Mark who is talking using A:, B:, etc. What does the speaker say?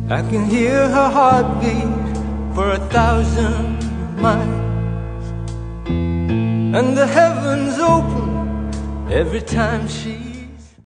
A: I can hear her heartbeat for 1,000 miles, and the heavens open every time she